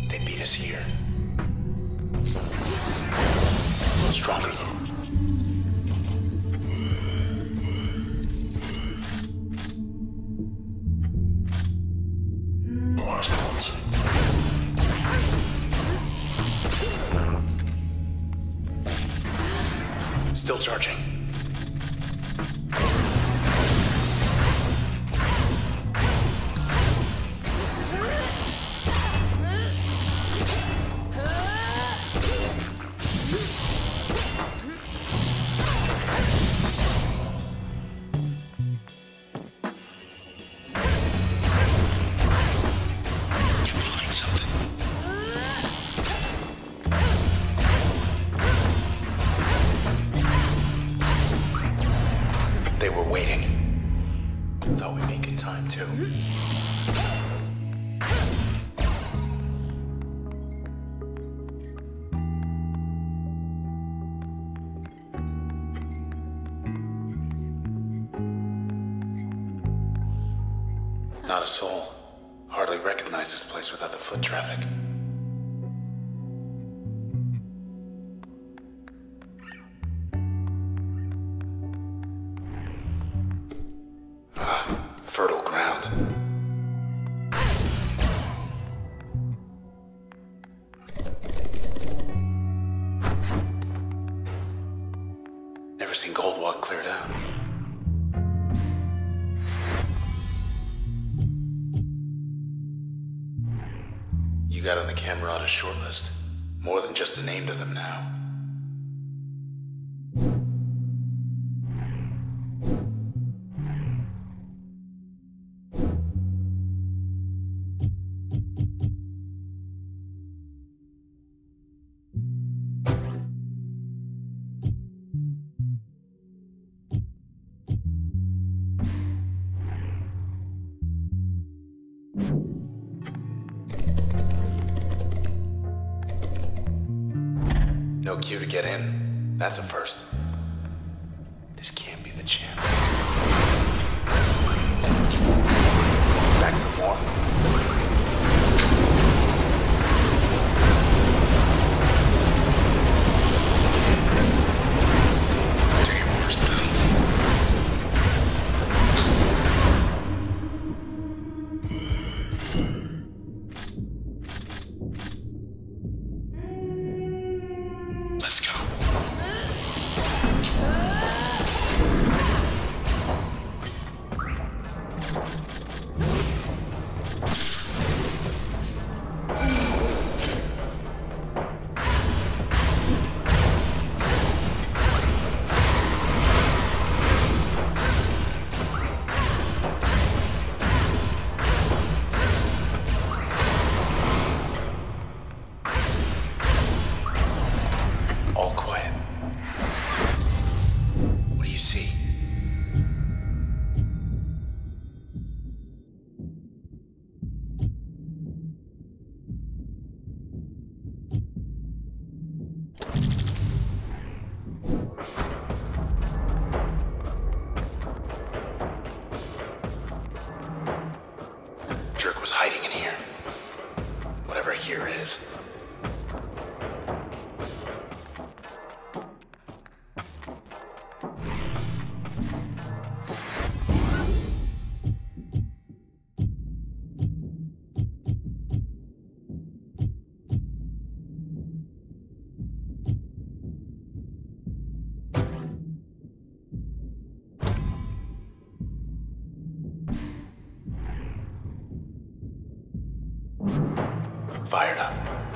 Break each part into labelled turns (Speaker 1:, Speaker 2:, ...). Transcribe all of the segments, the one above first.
Speaker 1: They beat us here. Stronger though. The last ones. Still charging. They were waiting. Thought we'd make good time, too. Not a soul. Hardly recognize this place without the foot traffic. Fertile ground. Never seen Goldwalk cleared out. You got on the Camerata shortlist. More than just a name to them now. No queue to get in. That's a first. This can't be the champ. Back for more? Do your worst, pal. Let's go. All quiet. What do you see? Jerk was hiding in here. Whatever here is. Fired up.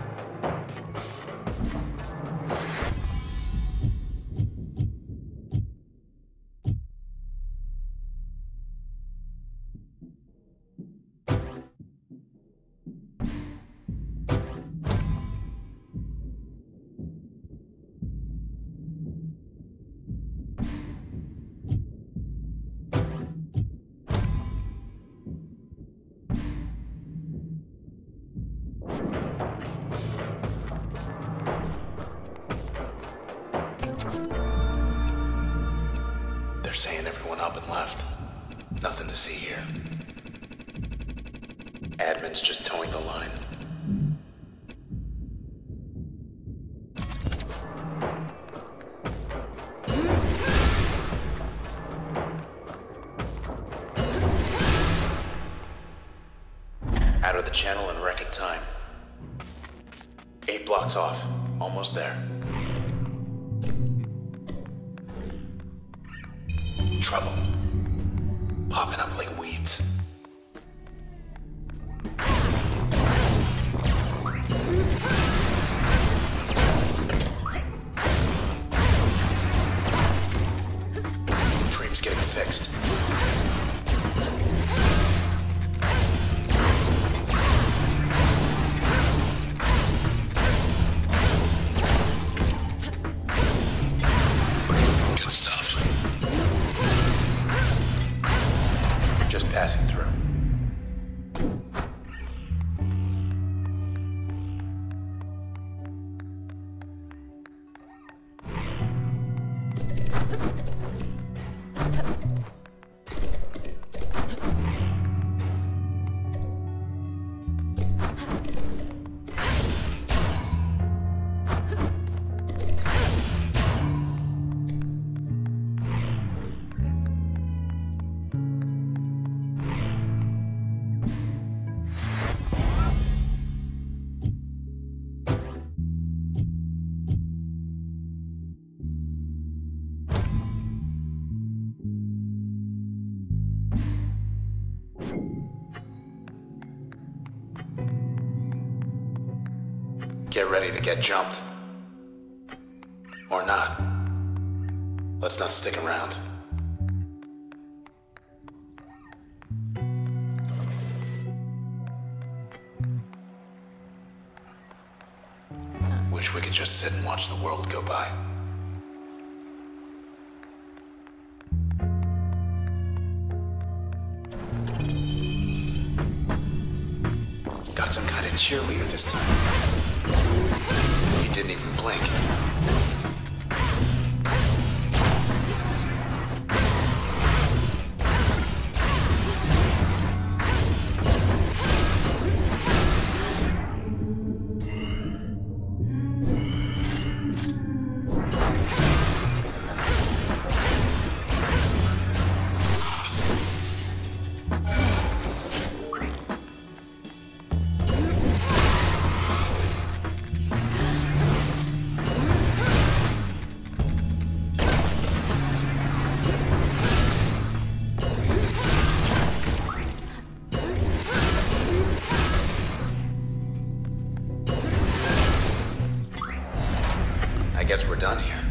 Speaker 1: They're saying everyone up and left. Nothing to see here. Admin's just towing the line. the channel in record time. 8 blocks off. Almost there. Trouble. Popping up like weeds. Dream's getting fixed. Good stuff. Just passing through. Get ready to get jumped. Or not. Let's not stick around. Wish we could just sit and watch the world go by. Got some kind of cheerleader this time. He didn't even blink. I guess we're done here.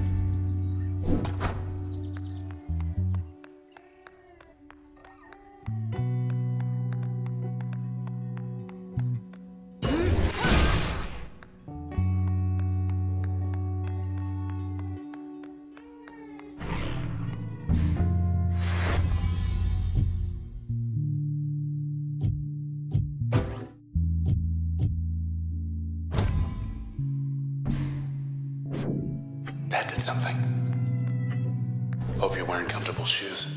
Speaker 1: That did something. Hope you're wearing comfortable shoes.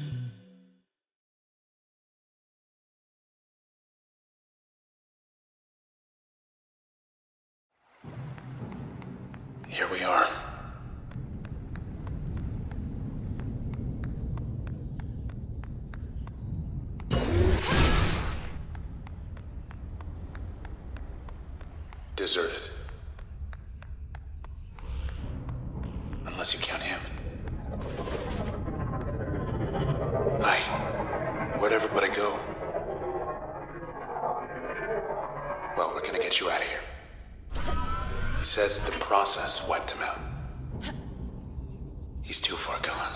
Speaker 1: Here we are. Deserted. Unless you count him. Hi. Where'd everybody go? Well, we're gonna get you out of here. He says the process wiped him out. He's too far gone.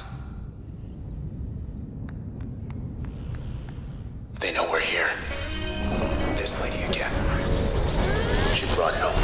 Speaker 1: They know we're here. This lady again. She brought help.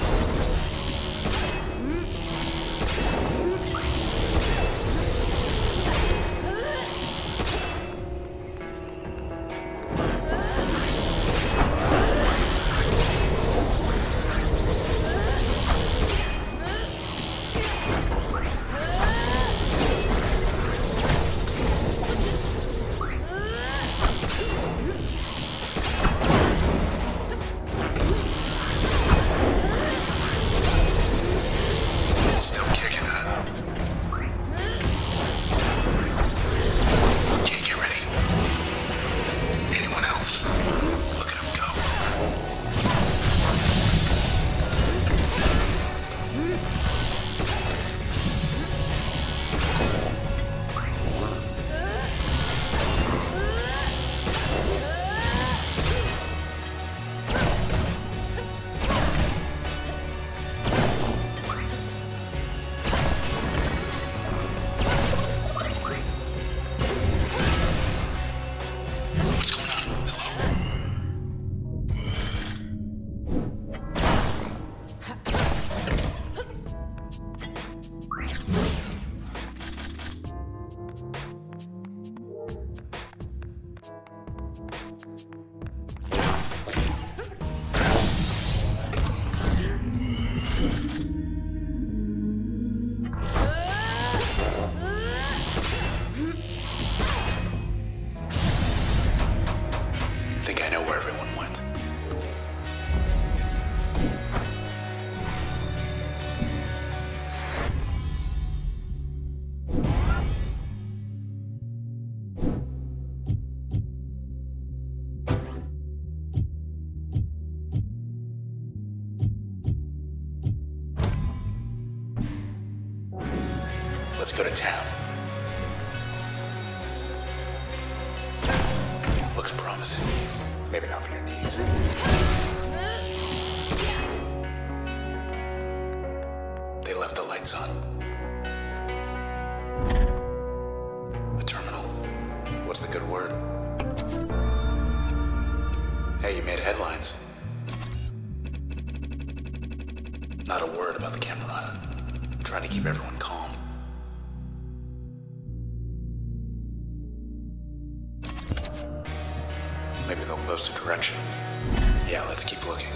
Speaker 1: go to town. Looks promising. Maybe not for your knees. They left the lights on. A terminal. What's the good word? Hey, you made headlines. Not a word about the Camerata. I'm trying to keep everyone calm. Maybe they'll post a correction. Yeah, let's keep looking.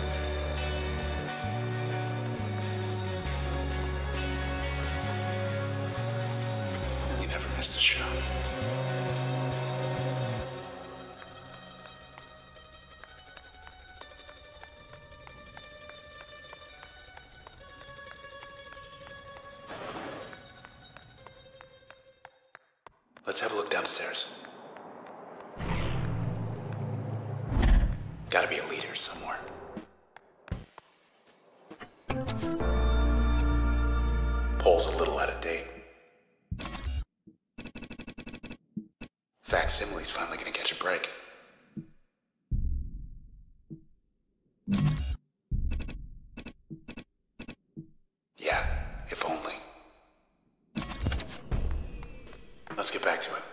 Speaker 1: You never missed a shot. Let's have a look downstairs. Gotta be a leader somewhere. Pole's a little out of date. Facsimile's finally gonna catch a break. Yeah, if only. Let's get back to it.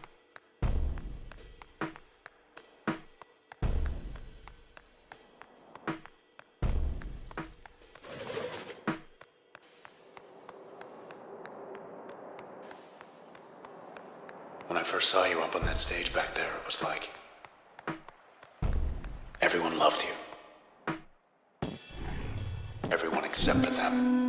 Speaker 1: When I first saw you up on that stage back there, it was like everyone loved you. Everyone except for them.